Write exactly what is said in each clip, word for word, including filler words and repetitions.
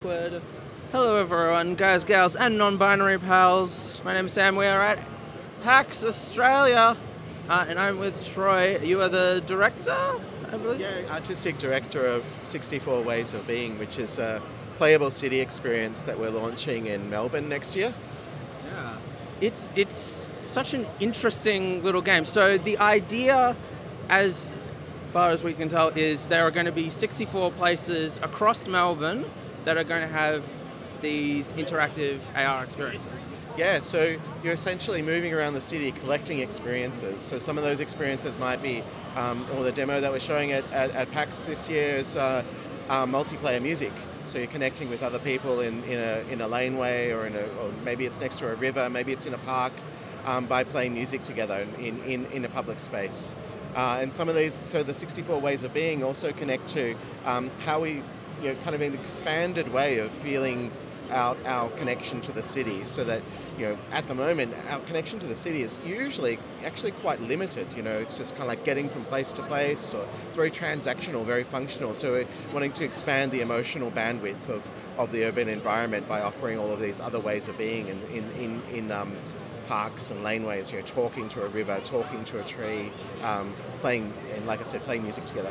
Awkward. Hello everyone, guys, gals, and non-binary pals. My name is Sam. We are at PAX Australia, uh, and I'm with Troy. You are the director, I believe? Yeah, artistic director of sixty-four Ways of Being, which is a playable city experience that we're launching in Melbourne next year. Yeah. It's, it's such an interesting little game. So the idea, as far as we can tell, is there are going to be sixty-four places across Melbourne that are going to have these interactive A R experiences. Yeah, so you're essentially moving around the city collecting experiences. So some of those experiences might be, um, or the demo that we're showing at, at, at PAX this year is uh, uh, multiplayer music. So you're connecting with other people in, in, a, in a laneway, or, in a, or maybe it's next to a river, maybe it's in a park, um, by playing music together in, in, in a public space. Uh, and some of these, so the sixty-four Ways of Being also connect to um, how we, you know, kind of an expanded way of feeling out our connection to the city, so that, you know, at the moment our connection to the city is usually actually quite limited. You know, it's just kind of like getting from place to place, or it's very transactional, very functional. So we're wanting to expand the emotional bandwidth of, of the urban environment by offering all of these other ways of being in in in, in um, parks and laneways. You know, talking to a river, talking to a tree, um, playing, and like I said, playing music together.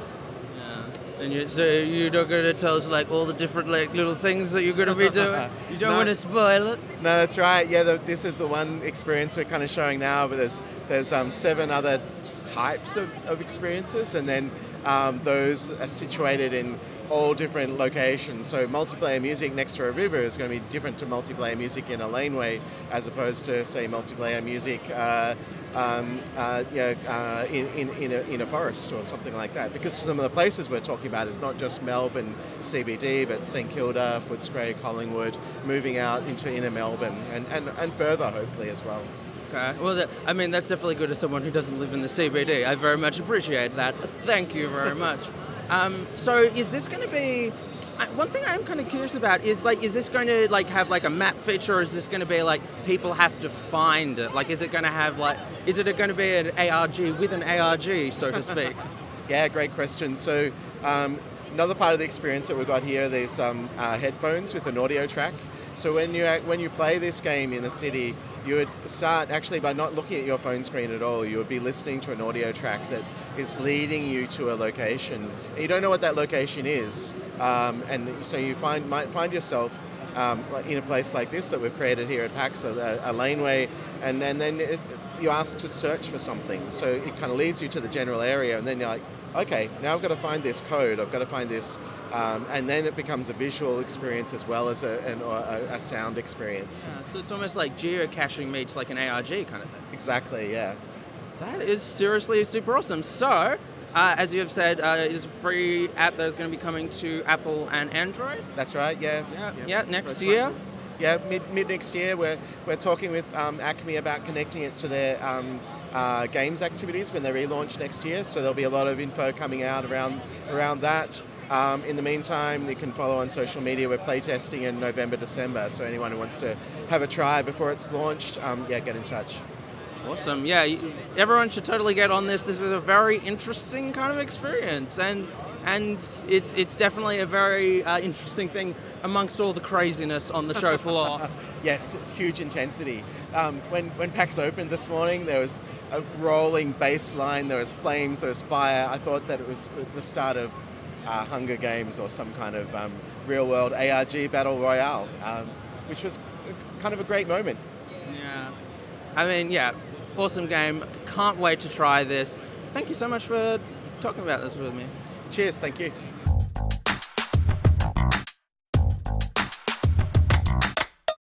And you, so you're not going to tell us like all the different like little things that you're going to be doing? You don't No. want to spoil it? No, that's right. Yeah, the, this is the one experience we're kind of showing now, but there's there's um, seven other t types of, of experiences, and then um, those are situated in all different locations. So multiplayer music next to a river is going to be different to multiplayer music in a laneway, as opposed to, say, multiplayer music uh, um, uh, yeah, uh, in, in, in, a, in a forest or something like that. Because some of the places we're talking about is not just Melbourne C B D, but St Kilda, Footscray, Collingwood, moving out into inner Melbourne and, and, and further, hopefully, as well. Okay. Well, that, I mean, that's definitely good as someone who doesn't live in the C B D. I very much appreciate that. Thank you very much. Um, so is this going to be, one thing I'm kind of curious about is like, is this going to like have like a map feature, or is this going to be like people have to find it? Like, is it going to have like, is it going to be an A R G with an A R G, so to speak? Yeah, great question. So um, another part of the experience that we've got here, there's um, uh, headphones with an audio track. So when you when you play this game in a city, you would start actually by not looking at your phone screen at all. You would be listening to an audio track that is leading you to a location. And you don't know what that location is, um, and so you find might find yourself um, in a place like this that we've created here at PAX, a, a laneway, and, and then it, you're asked to search for something. So it kind of leads you to the general area, and then you're like, okay, now I've got to find this code, I've got to find this, um, and then it becomes a visual experience as well as a, an, a, a sound experience. Yeah, so it's almost like geocaching meets like an A R G kind of thing. Exactly, yeah. That is seriously super awesome. So, uh, as you have said, uh, it is a free app that is going to be coming to Apple and Android. That's right, yeah. Yeah, yeah, yeah next year. Yeah, mid, mid next year. We're, we're talking with um, Acme about connecting it to their um, uh, games activities when they relaunch next year. So there'll be a lot of info coming out around, around that. Um, in the meantime, you can follow on social media. We're playtesting in November, December. So anyone who wants to have a try before it's launched, um, yeah, get in touch. Awesome. Yeah, everyone should totally get on this. This is a very interesting kind of experience, and and it's it's definitely a very uh, interesting thing amongst all the craziness on the show floor. Yes, it's huge intensity. Um, when when PAX opened this morning, there was a rolling bass line, there was flames, there was fire. I thought that it was the start of uh, Hunger Games or some kind of um, real-world A R G battle royale, um, which was kind of a great moment. Yeah, I mean, yeah. Awesome game. Can't wait to try this. Thank you so much for talking about this with me. Cheers, thank you.